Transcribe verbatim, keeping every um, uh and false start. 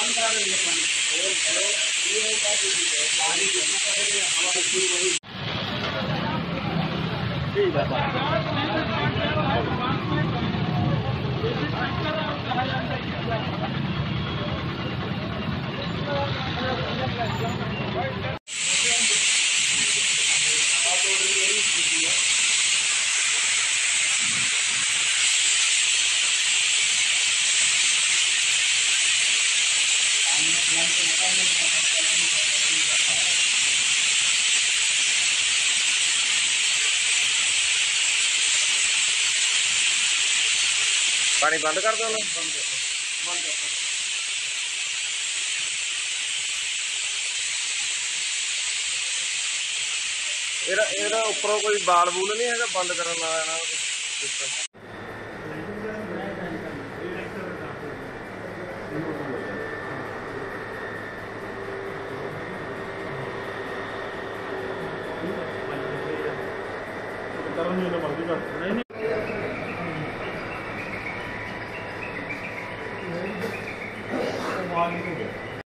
पानी बंद कर दो। बंद बंद ਇਹਦਾ ਉੱਪਰੋਂ ਕੋਈ ਬਾਲ ਬੂਲ ਨਹੀਂ ਹੈਗਾ ਬੰਦ ਕਰਨ ਵਾਲਾ ਨਾ ਕਰਨ ਨੂੰ ਮਰਜ਼ੀ ਕਰ ਨਹੀਂ नहीं